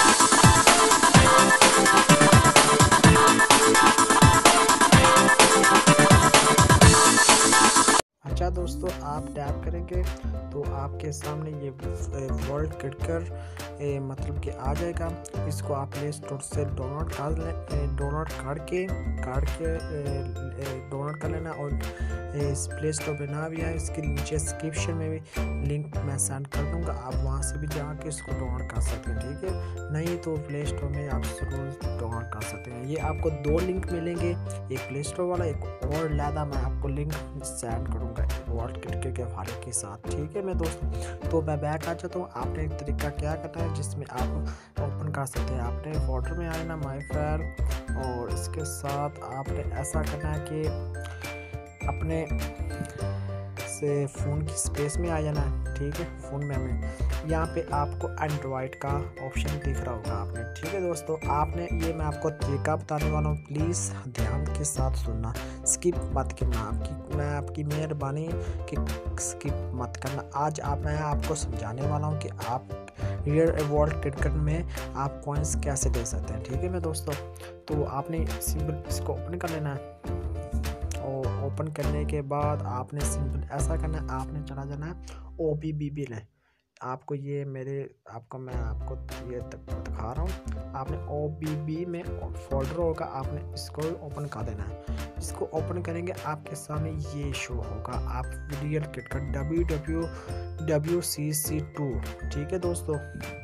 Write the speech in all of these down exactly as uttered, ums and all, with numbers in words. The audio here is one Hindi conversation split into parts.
अच्छा दोस्तों, आप टैप करेंगे तो आपके सामने ये वर्ल्ड क्रिकेट मतलब कि आ जाएगा। इसको आप प्ले स्टोर से डाउनलोड कर लें, डाउनलोड करके कर के डाउनलोड कर लेना। और इस प्ले स्टोर पे ना भी आए, इसके नीचे डिस्क्रिप्शन में भी लिंक मैं सेंड कर दूंगा, आप वहाँ से भी जाके इसको डाउनलोड कर सकते हैं। ठीक है, नहीं तो प्ले स्टोर में आप जरूर डाउनलोड कर सकते हैं। ये आपको दो लिंक मिलेंगे, एक प्ले स्टोर वाला, एक और लादा मैं आपको लिंक सेंड करूँगा वर्ल्ड क्रिकेट के हवाले के साथ। ठीक है मैं दोस्तों, तो मैं बैक आ जाता हूँ। आपने एक तरीका क्या करना है जिसमें आप ओपन कर सकते हैं। आपने फोल्डर में आना माई फाइल, और इसके साथ आपने ऐसा करना है कि अपने से फ़ोन की स्पेस में आ जाना है। ठीक है, फ़ोन में हमें यहाँ पे आपको एंड्रॉयड का ऑप्शन दिख रहा होगा आपने। ठीक है दोस्तों, आपने ये मैं आपको तरीका बताने वाला हूँ, प्लीज़ ध्यान के साथ सुनना, स्किप मत करना। आपकी मैं आपकी मेहरबानी कि स्किप मत करना। आज आप मैं आपको समझाने वाला हूँ कि आप रियल वर्ल्ड क्रिकेट में आप कॉइन्स कैसे दे सकते हैं। ठीक है मैं दोस्तों, तो आपने सिंपल इसको ओपन कर लेना है, और ओपन करने के बाद आपने सिंपल ऐसा करना है, आपने चला जाना है ओ बी बी बी में। आपको ये मेरे आपको मैं आपको ये दिखा रहा हूँ। आपने ओ बी बी में फोल्डर होगा, आपने इसको ओपन कर देना है। इसको ओपन करेंगे आपके सामने ये शो होगा, आप real cricket W W W C C two. ठीक है दोस्तों,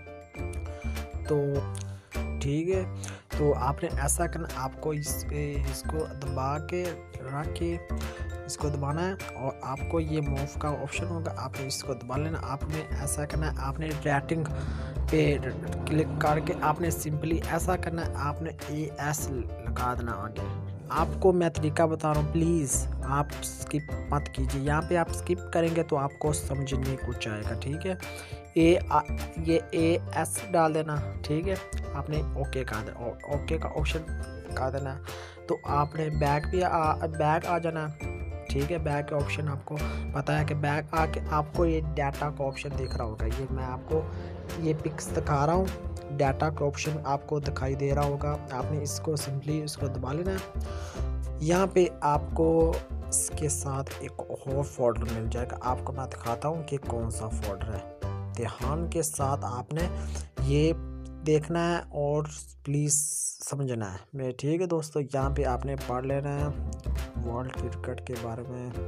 तो ठीक है, तो आपने ऐसा करना, आपको इस इसको दबा के रख के इसको दबाना है, और आपको ये मूव का ऑप्शन होगा, आपने इसको दबा लेना। आपने ऐसा करना है, आपने रेटिंग पे क्लिक करके आपने सिंपली ऐसा करना है, आपने ए एस लगा देना आगे। आपको मैं तरीका बता रहा हूँ, प्लीज़ आप स्किप मत कीजिए। यहाँ पे आप स्किप करेंगे तो आपको समझ नहीं कुछ आएगा। ठीक है, ए आ, ये ए एस डाल देना। ठीक है, आपने ओके कर देना, ओके का ऑप्शन कर देना। तो आपने बैक भी आ, बैक आ जाना। ठीक है, बैक का ऑप्शन आपको पता है कि बैक आके आपको ये डाटा का ऑप्शन दिख रहा होगा। ये मैं आपको ये पिक्स दिखा रहा हूँ, डाटा का ऑप्शन आपको दिखाई दे रहा होगा। आपने इसको सिंपली इसको दबा लेना है। यहाँ पे आपको इसके साथ एक और फोल्डर मिल जाएगा, आपको मैं दिखाता हूँ कि कौन सा फोल्डर है। ध्यान के साथ आपने ये देखना है और प्लीज़ समझना है मैं। ठीक है दोस्तों, यहाँ पे आपने पढ़ लेना है वर्ल्ड क्रिकेट के बारे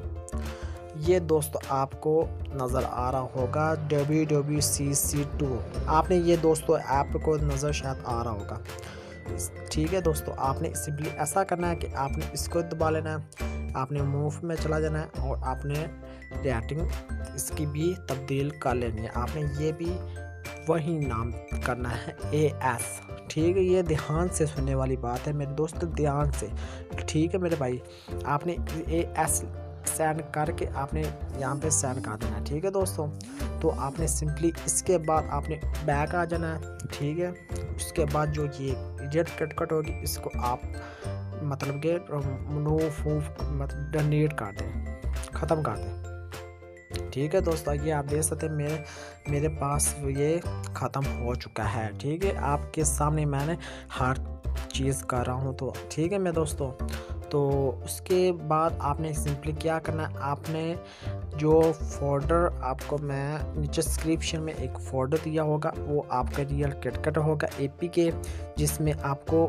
में। ये दोस्तों आपको नज़र आ रहा होगा W W C C two. आपने ये दोस्तों ऐप को नज़र शायद आ रहा होगा। ठीक है दोस्तों, आपने सिंपली ऐसा करना है कि आपने इसको दबा लेना है, आपने मूव में चला जाना है, और आपने रेटिंग इसकी भी तब्दील कर लेनी है। आपने ये भी वही नाम करना है ए एस। ठीक है, ये ध्यान से सुनने वाली बात है मेरे दोस्त, ध्यान से। ठीक है मेरे भाई, आपने ए एस सेंड करके आपने यहाँ पे सेंड कर देना है। ठीक है दोस्तों, तो आपने सिंपली इसके बाद आपने बैक आ जाना है। ठीक है, उसके बाद जो ये जेट कट कट होगी, इसको आप मतलब कि नो फूफ मतलब डोनेट कर दें, ख़त्म कर दें। ठीक है दोस्तों, ये आप देख सकते हैं मेरे मेरे पास ये ख़त्म हो चुका है। ठीक है, आपके सामने मैंने हर चीज़ कर रहा हूँ। तो ठीक है मैं दोस्तों, तो उसके बाद आपने सिंपली क्या करना है, आपने जो फोल्डर आपको मैं नीचे डिस्क्रिप्शन में एक फोल्डर दिया होगा, वो आपका रियल क्रिकेट होगा ए पी के, जिसमें आपको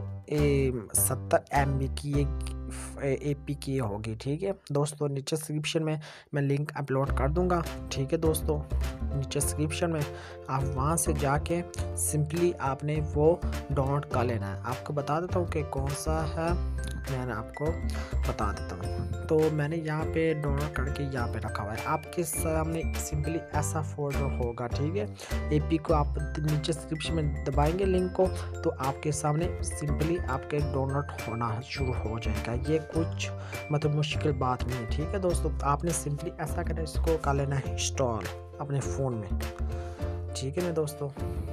सत्तर एम बी की एक ए पी की होगी। ठीक है दोस्तों, नीचे डिस्क्रिप्शन में मैं लिंक अपलोड कर दूंगा। ठीक है दोस्तों, नीचे डिस्क्रिप्शन में आप वहां से जाके सिंपली आपने वो डाउनलोड कर लेना है। आपको बता देता हूँ कि कौन सा है, मैंने आपको बता देता हूँ। तो मैंने यहाँ पे डाउनलोड करके यहाँ पे रखा हुआ है, आपके सामने सिंपली ऐसा फोल्डर होगा। ठीक है, ए पी को आप नीचे डिस्क्रिप्शन में दबाएंगे लिंक को, तो आपके सामने सिंपली आपके डाउनलोड होना शुरू हो जाएगा। ये कुछ मतलब मुश्किल बात नहीं है। ठीक है दोस्तों, आपने सिंपली ऐसा करना, इसको कर लेना है इंस्टॉल अपने फ़ोन में। ठीक है ना दोस्तों,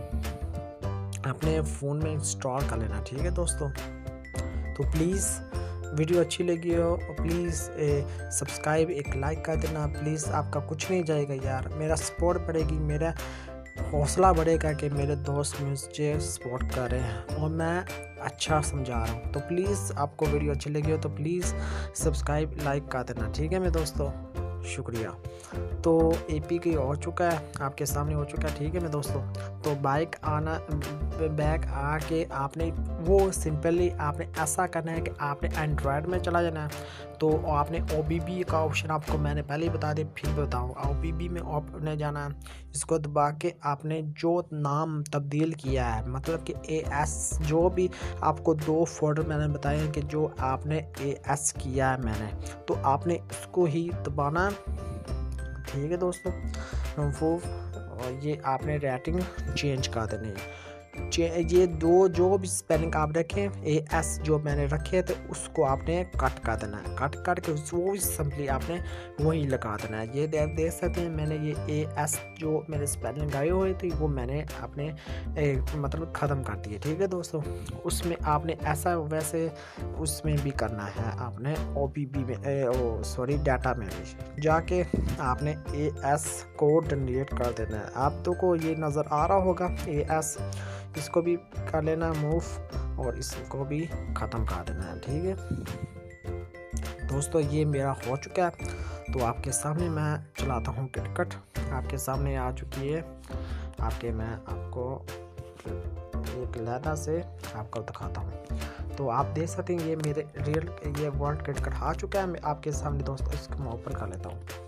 अपने फ़ोन में इंस्टॉल कर लेना। ठीक है दोस्तों, तो प्लीज़ वीडियो अच्छी लगी हो प्लीज़ सब्सक्राइब एक लाइक कर देना। प्लीज़ आपका कुछ नहीं जाएगा यार, मेरा सपोर्ट बढ़ेगी, मेरा हौसला बढ़ेगा कि मेरे दोस्त मुझे सपोर्ट कर रहे हैं और मैं अच्छा समझा रहा हूँ। तो प्लीज़ आपको वीडियो अच्छी लगी हो तो प्लीज़ सब्सक्राइब लाइक कर देना, ठीक है मेरे दोस्तों, शुक्रिया। तो एपी की हो चुका है, आपके सामने हो चुका है, ठीक है मेरे दोस्तों। तो बाइक आना बैक आके आपने वो सिंपली आपने ऐसा करना है कि आपने एंड्रॉयड में चला जाना है। तो आपने ओ बी बी का ऑप्शन आपको मैंने पहले ही बता दिया, फिर बताऊँ। ओ बी बी में आपने जाना है, इसको दबा के आपने जो नाम तब्दील किया है, मतलब कि ए एस जो भी आपको दो फोल्डर मैंने बताए हैं कि जो आपने ए एस किया है मैंने, तो आपने उसको ही दबाना, ठीक है दोस्तों। वो और ये आपने रेटिंग चेंज कर देनी है। ये दो जो भी स्पेलिंग आप रखें ए एस जो मैंने रखे थे उसको आपने कट कर देना है, कट कर के वो सिंपली आपने वही लगा देना है। ये देख देख सकते हैं मैंने ये ए एस जो मेरे स्पेलिंग आए हुए थे वो मैंने अपने ए, मतलब ख़त्म कर दिए, ठीक है दोस्तों। उसमें आपने ऐसा वैसे उसमें भी करना है, आपने ओ पी बी में ओ सॉरी डाटा में भी जाके आपने ए एस को डिलीट कर देना है। आप तो को ये नज़र आ रहा होगा ए एस, इसको भी कर लेना मूव और इसको भी ख़त्म कर देना है, ठीक है दोस्तों। ये मेरा हो चुका है, तो आपके सामने मैं चलाता हूँ क्रिकेट, आपके सामने आ चुकी है। आपके मैं आपको एक लहदा से आपको दिखाता हूँ, तो आप देख सकते हैं ये मेरे रियल ये वर्ल्ड क्रिकेट आ चुका है। मैं आपके सामने दोस्तों इसको मैं ऊपर कर लेता हूँ।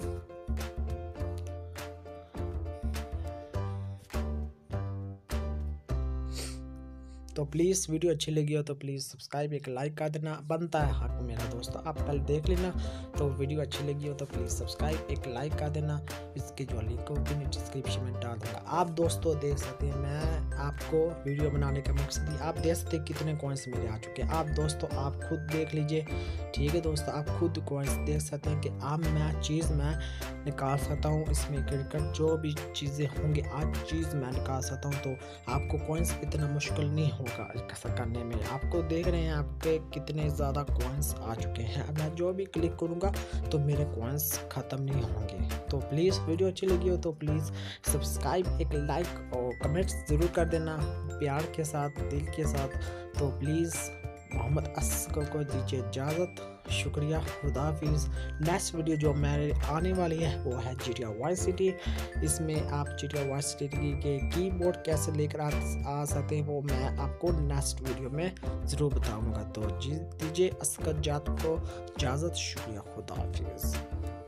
तो प्लीज़ वीडियो अच्छी लगी हो तो प्लीज़ सब्सक्राइब एक लाइक कर देना, बनता है हक मेरा दोस्तों। आप पहले देख लेना, तो वीडियो अच्छी लगी हो तो प्लीज़ सब्सक्राइब एक लाइक कर देना। इसकी जो लिंक होगी मैं डिस्क्रिप्शन में डाल दूँगा। आप दोस्तों देख सकते हैं मैं आपको वीडियो बनाने का मकसद ही, आप देख सकते हैं कितने कॉइन्स मेरे आ चुके हैं। आप दोस्तों आप खुद देख लीजिए, ठीक है दोस्तों। आप खुद कॉइन्स देख सकते हैं कि आप मैं चीज़ मैं निकाल सकता हूँ इसमें, क्रिकेट जो भी चीज़ें होंगी आज चीज़ मैं निकाल सकता हूँ। तो आपको कॉइन्स इतना मुश्किल नहीं होगा करने में। आपको देख रहे हैं आपके कितने ज़्यादा कॉइन्स आ चुके हैं। अब मैं जो भी क्लिक करूँगा तो मेरे कॉइन्स ख़त्म नहीं होंगे। तो प्लीज़ वीडियो अच्छी लगी हो तो प्लीज़ सब्सक्राइब एक लाइक और कमेंट्स ज़रूर कर देना प्यार के साथ, दिल के साथ। तो प्लीज़ मोहम्मद असगर को दीजिए इजाज़त, शुक्रिया, खुदा हाफिज़। नेक्स्ट वीडियो जो मेरे आने वाली है वो है G T A vice city. इसमें आप G T A vice city के कीबोर्ड कैसे लेकर आ, आ सकते हैं वो मैं आपको नेक्स्ट वीडियो में ज़रूर बताऊंगा। तो जी दीजिए असगर जात को इजाज़त, शुक्रिया, खुदा हाफिज़।